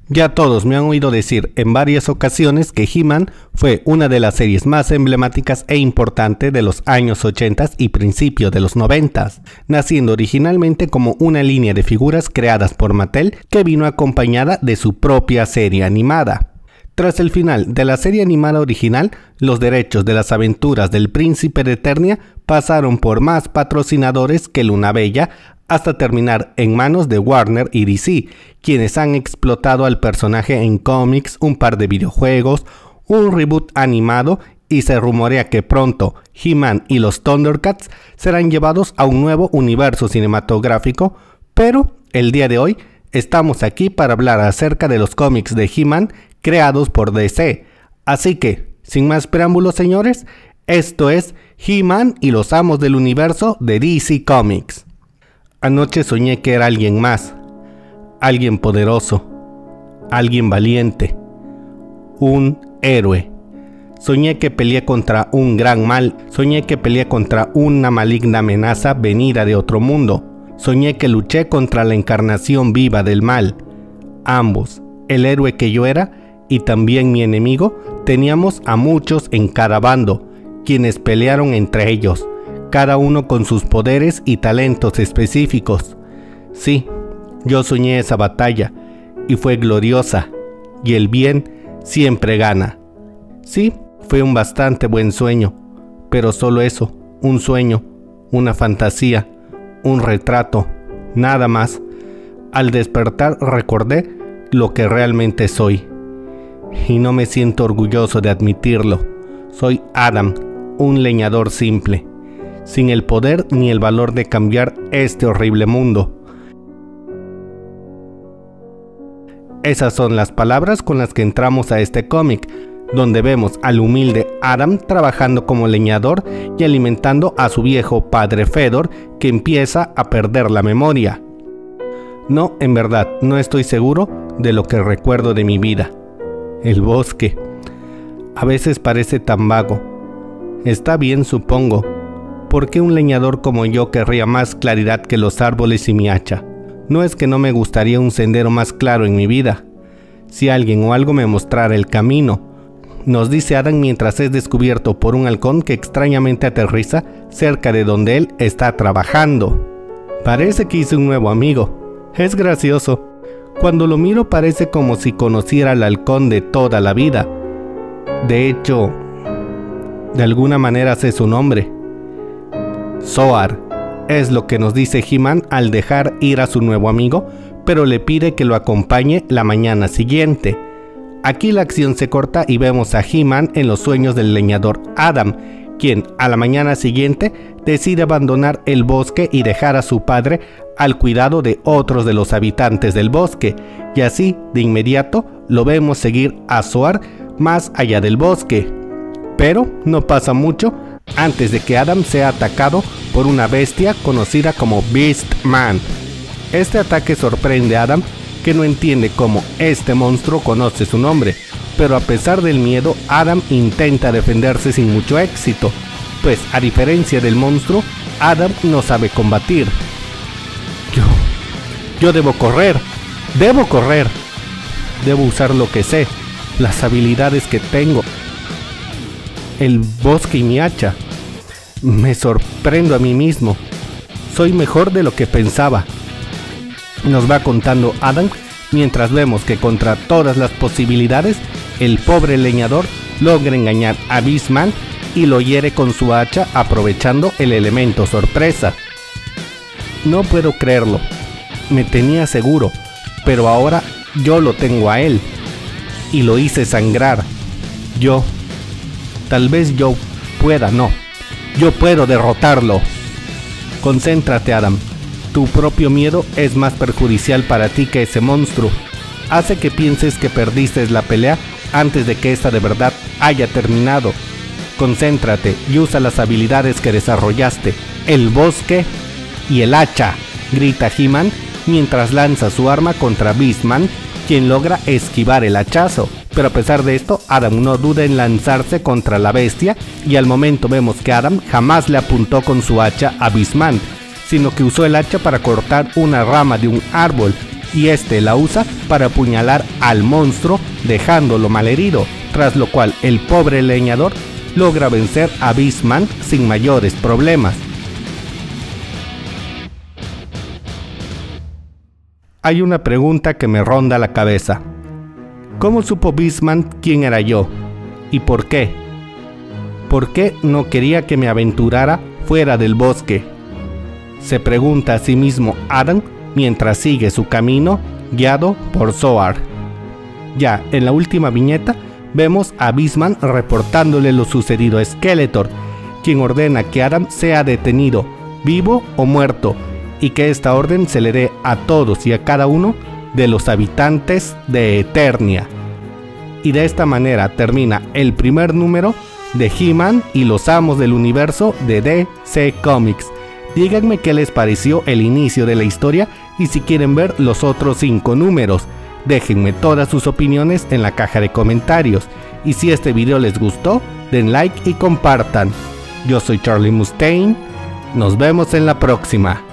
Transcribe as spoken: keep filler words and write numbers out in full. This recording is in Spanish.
Ya todos me han oído decir en varias ocasiones que He-Man fue una de las series más emblemáticas e importantes de los años ochenta y principios de los noventa, naciendo originalmente como una línea de figuras creadas por Mattel que vino acompañada de su propia serie animada. Tras el final de la serie animada original, los derechos de las aventuras del Príncipe de Eternia pasaron por más patrocinadores que Luna Bella, hasta terminar en manos de Warner y D C, quienes han explotado al personaje en cómics, un par de videojuegos, un reboot animado y se rumorea que pronto He-Man y los Thundercats serán llevados a un nuevo universo cinematográfico, pero el día de hoy estamos aquí para hablar acerca de los cómics de He-Man creados por D C, así que, sin más preámbulos señores, esto es He-Man y los Amos del Universo de D C Comics. Anoche soñé que era alguien más, alguien poderoso, alguien valiente, un héroe. Soñé que peleé contra un gran mal, soñé que peleé contra una maligna amenaza venida de otro mundo, soñé que luché contra la encarnación viva del mal. Ambos, el héroe que yo era y también mi enemigo, teníamos a muchos en cada bando, quienes pelearon entre ellos, cada uno con sus poderes y talentos específicos. Sí, yo soñé esa batalla, y fue gloriosa, y el bien siempre gana. Sí, fue un bastante buen sueño, pero solo eso, un sueño, una fantasía, un retrato, nada más. Al despertar recordé lo que realmente soy, y no me siento orgulloso de admitirlo. Soy Adam, un leñador simple, sin el poder ni el valor de cambiar este horrible mundo. Esas son las palabras con las que entramos a este cómic, donde vemos al humilde Adam trabajando como leñador y alimentando a su viejo padre Fedor, que empieza a perder la memoria. No, en verdad, no estoy seguro de lo que recuerdo de mi vida. El bosque. A veces parece tan vago. Está bien, supongo. ¿Por qué un leñador como yo querría más claridad que los árboles y mi hacha? No es que no me gustaría un sendero más claro en mi vida. Si alguien o algo me mostrara el camino, nos dice Adam mientras es descubierto por un halcón que extrañamente aterriza cerca de donde él está trabajando. Parece que hice un nuevo amigo. Es gracioso. Cuando lo miro parece como si conociera al halcón de toda la vida. De hecho, de alguna manera sé su nombre. Zoar, es lo que nos dice He-Man al dejar ir a su nuevo amigo, pero le pide que lo acompañe la mañana siguiente. Aquí la acción se corta y vemos a He-Man en los sueños del leñador Adam, quien a la mañana siguiente decide abandonar el bosque y dejar a su padre al cuidado de otros de los habitantes del bosque, y así de inmediato lo vemos seguir a Zoar más allá del bosque. Pero no pasa mucho antes de que Adam sea atacado por una bestia conocida como Beastman. Este ataque sorprende a Adam, que no entiende cómo este monstruo conoce su nombre, pero a pesar del miedo, Adam intenta defenderse sin mucho éxito, pues a diferencia del monstruo, Adam no sabe combatir. Yo, yo debo correr, debo correr, debo usar lo que sé, las habilidades que tengo, el bosque y mi hacha. Me sorprendo a mí mismo. Soy mejor de lo que pensaba. Nos va contando Adam mientras vemos que contra todas las posibilidades, el pobre leñador logra engañar a Beastman y lo hiere con su hacha aprovechando el elemento sorpresa. No puedo creerlo. Me tenía seguro, pero ahora yo lo tengo a él. Y lo hice sangrar. Yo... Tal vez yo pueda, no. Yo puedo derrotarlo. Concéntrate, Adam. Tu propio miedo es más perjudicial para ti que ese monstruo. Hace que pienses que perdiste la pelea antes de que esta de verdad haya terminado. Concéntrate y usa las habilidades que desarrollaste, el bosque y el hacha, grita He-Man mientras lanza su arma contra Beastman, quien logra esquivar el hachazo. Pero a pesar de esto, Adam no duda en lanzarse contra la bestia, y al momento vemos que Adam jamás le apuntó con su hacha a Beastman, sino que usó el hacha para cortar una rama de un árbol, y este la usa para apuñalar al monstruo dejándolo malherido, tras lo cual el pobre leñador logra vencer a Beastman sin mayores problemas. Hay una pregunta que me ronda la cabeza. ¿Cómo supo Beastman quién era yo? ¿Y por qué? ¿Por qué no quería que me aventurara fuera del bosque? Se pregunta a sí mismo Adam mientras sigue su camino guiado por Zoar. Ya en la última viñeta vemos a Beastman reportándole lo sucedido a Skeletor, quien ordena que Adam sea detenido, vivo o muerto, y que esta orden se le dé a todos y a cada uno de los habitantes de Eternia. Y de esta manera termina el primer número de He-Man y los Amos del Universo de D C Comics. Díganme qué les pareció el inicio de la historia y si quieren ver los otros cinco números. Déjenme todas sus opiniones en la caja de comentarios. Y si este video les gustó, den like y compartan. Yo soy Charlie Mustaine. Nos vemos en la próxima.